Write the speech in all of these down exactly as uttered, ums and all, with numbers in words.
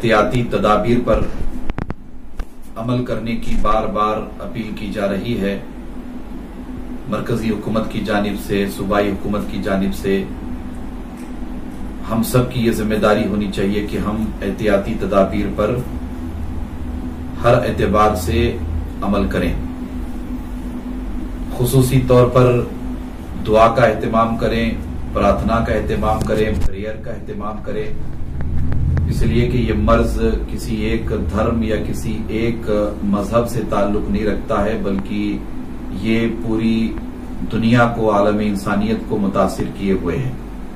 एहतियाती तदाबीर पर अमल करने की बार बार अपील की जा रही है। मरकजी हुकूमत की जानिब से, सूबाई हुकूमत की जानिब से हम सब की ये जिम्मेदारी होनी चाहिए कि हम एहतियाती तदाबीर पर हर एतबार से अमल करें। खुसूसी तौर पर दुआ का एहतमाम करें, प्रार्थना का एहतमाम करें, प्रेयर का एहतमाम करें, इसलिए कि ये मर्ज किसी एक धर्म या किसी एक मजहब से ताल्लुक नहीं रखता है, बल्कि ये पूरी दुनिया को, आलम इंसानियत को मुतासिर किए हुए है।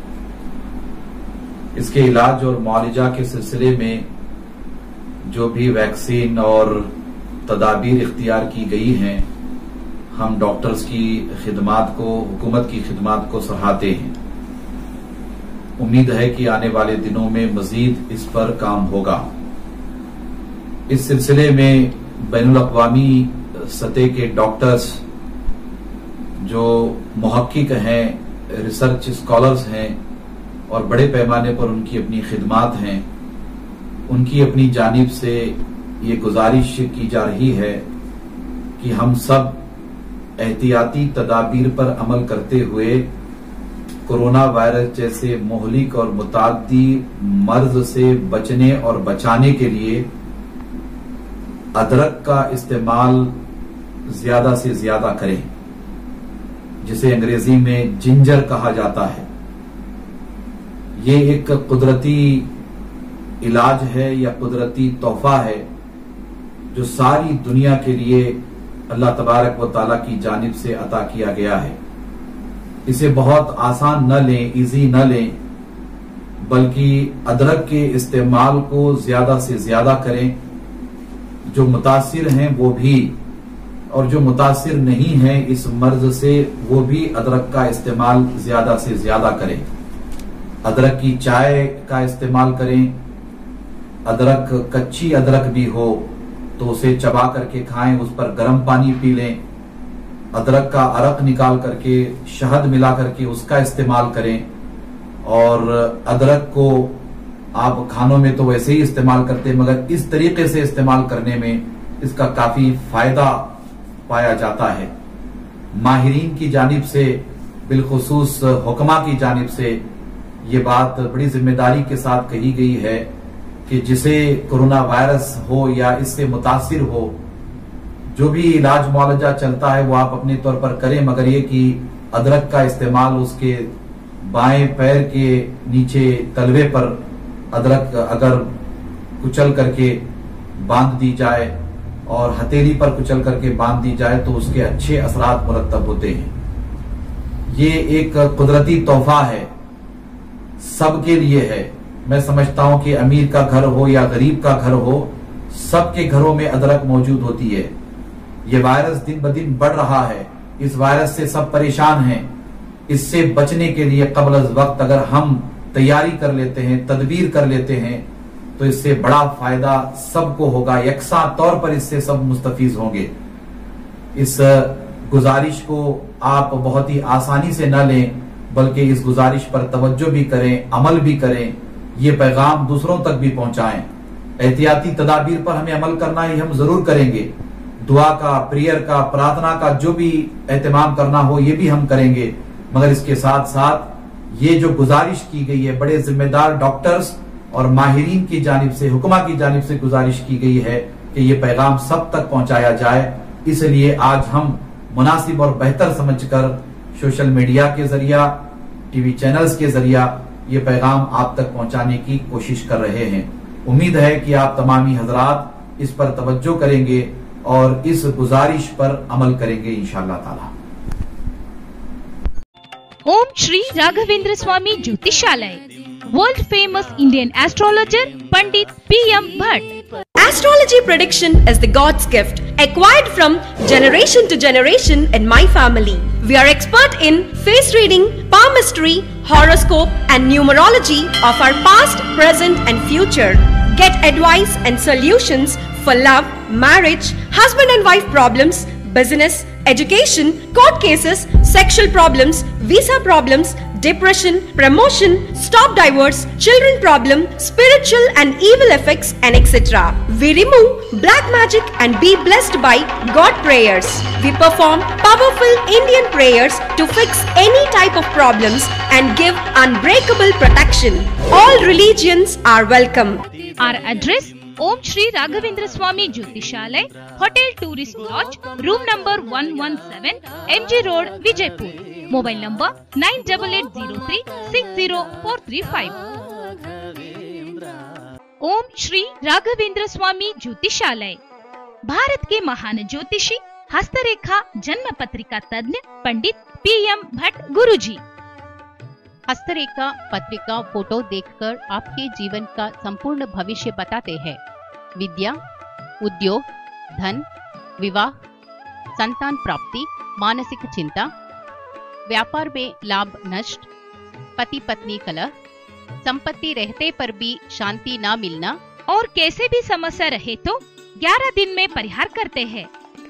इसके इलाज और मुआलजा के सिलसिले में जो भी वैक्सीन और तदाबीर इख्तियार की गई हैं, हम डॉक्टर्स की खिदमात को, हुकूमत की खिदमात को सराहते हैं। उम्मीद है कि आने वाले दिनों में मजीद इस पर काम होगा। इस सिलसिले में बैनुल अक़वामी सतह के डॉक्टर्स जो मुहक्किक हैं, रिसर्च स्कॉलर्स हैं और बड़े पैमाने पर उनकी अपनी खिदमात हैं, उनकी अपनी जानिब से ये गुजारिश की जा रही है कि हम सब एहतियाती तदाबीर पर अमल करते हुए कोरोना वायरस जैसे मुहलिक और मुताद्दी मर्ज से बचने और बचाने के लिए अदरक का इस्तेमाल ज्यादा से ज्यादा करें, जिसे अंग्रेजी में जिंजर कहा जाता है। ये एक कुदरती इलाज है या कुदरती तोहफा है जो सारी दुनिया के लिए अल्लाह तबारक व ताला की जानिब से अता किया गया है। इसे बहुत आसान न लें, इजी न लें, बल्कि अदरक के इस्तेमाल को ज्यादा से ज्यादा करें। जो मुतासिर हैं वो भी, और जो मुतासिर नहीं है इस मर्ज से, वो भी अदरक का इस्तेमाल ज्यादा से ज्यादा करें। अदरक की चाय का इस्तेमाल करें। अदरक, कच्ची अदरक भी हो तो उसे चबा करके खाएं, उस पर गर्म पानी पी लें। अदरक का अरक निकाल करके शहद मिला करके उसका इस्तेमाल करें। और अदरक को आप खानों में तो वैसे ही इस्तेमाल करते हैं, मगर इस तरीके से इस्तेमाल करने में इसका काफी फायदा पाया जाता है। माहिरीन की जानिब से, बिलखुसूस हुक्मा की जानिब से ये बात बड़ी जिम्मेदारी के साथ कही गई है कि जिसे कोरोना वायरस हो या इससे मुतासिर हो, जो भी इलाज मुआलजा चलता है वो आप अपने तौर पर करें, मगर ये कि अदरक का इस्तेमाल उसके बाएं पैर के नीचे तलवे पर अदरक अगर कुचल करके बांध दी जाए और हथेली पर कुचल करके बांध दी जाए तो उसके अच्छे असरात मुरत्तब होते हैं। ये एक कुदरती तोहफा है, सबके लिए है। मैं समझता हूं कि अमीर का घर हो या गरीब का घर हो, सबके घरों में अदरक मौजूद होती है। ये वायरस दिन ब दिन बढ़ रहा है, इस वायरस से सब परेशान हैं। इससे बचने के लिए कबल अज वक्त अगर हम तैयारी कर लेते हैं, तदबीर कर लेते हैं, तो इससे बड़ा फायदा सबको होगा। यकसा तौर पर इससे सब मुस्तफीज होंगे। इस गुजारिश को आप बहुत ही आसानी से न लें, बल्कि इस गुजारिश पर तवज्जो भी करें, अमल भी करें, ये पैगाम दूसरों तक भी पहुंचाएं। एहतियाती तदाबीर पर हमें अमल करना ही हम जरूर करेंगे। दुआ का, प्रेयर का, प्रार्थना का जो भी एहतमाम करना हो ये भी हम करेंगे, मगर इसके साथ साथ ये जो गुजारिश की गई है, बड़े जिम्मेदार डॉक्टर्स और माहिरीन की जानिब से, हुक्मा की जानिब से गुजारिश की गई है कि ये पैगाम सब तक पहुंचाया जाए। इसलिए आज हम मुनासिब और बेहतर समझकर सोशल मीडिया के जरिया, टीवी चैनल्स के जरिया ये पैगाम आप तक पहुंचाने की कोशिश कर रहे हैं। उम्मीद है कि आप तमामी हजरात इस पर तवज्जो करेंगे और इस गुजारिश पर अमल करेंगे इंशाअल्लाह ताला। Om Shri Raghavendra Swami Jyotishalaya, world famous Indian astrologer Pandit P M Bhatt. Astrology prediction is the God's gift, acquired from generation to generation in my family. We are expert in face reading, palmistry, horoscope and numerology of our past, present and future. Get advice and solutions for love, marriage, husband and wife problems, business, education, court cases, sexual problems, visa problems, depression, promotion, stop divorce, children problem, spiritual and evil effects, and et cetera. We remove black magic and be blessed by God prayers. We perform powerful Indian prayers to fix any type of problems and give unbreakable protection. All religions are welcome. Our address: Om Shri Raghavendra Swami Jyotishalay, Hotel Tourist Lodge, room number one one seven, M G Road, Vijaypur. Mobile number nine eight eight zero three six zero four three five. Om Shri Raghavendra Swami Jyotishalaya, Bharat के महान ज्योतिषी, हस्तरेखा जन्म पत्रिका तज्ञ Pandit P M Bhatt Guruji. हस्तरेखा पत्रिका photo देखकर आपके जीवन का संपूर्ण भविष्य बताते हैं। विद्या, उद्योग, धन, विवाह, संतान प्राप्ति, मानसिक चिंता, व्यापार में लाभ नष्ट, पति पत्नी कलह, संपत्ति रहते पर भी शांति ना मिलना और कैसे भी समस्या रहे तो ग्यारह दिन में परिहार करते हैं।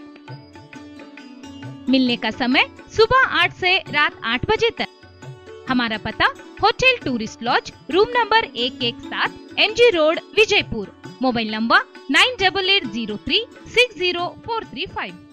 मिलने का समय सुबह आठ से रात आठ बजे तक। हमारा पता hotel tourist lodge, room number एक एक सात, M G road, Vijayapur. Mobile number nine eight eight zero three six zero four three five.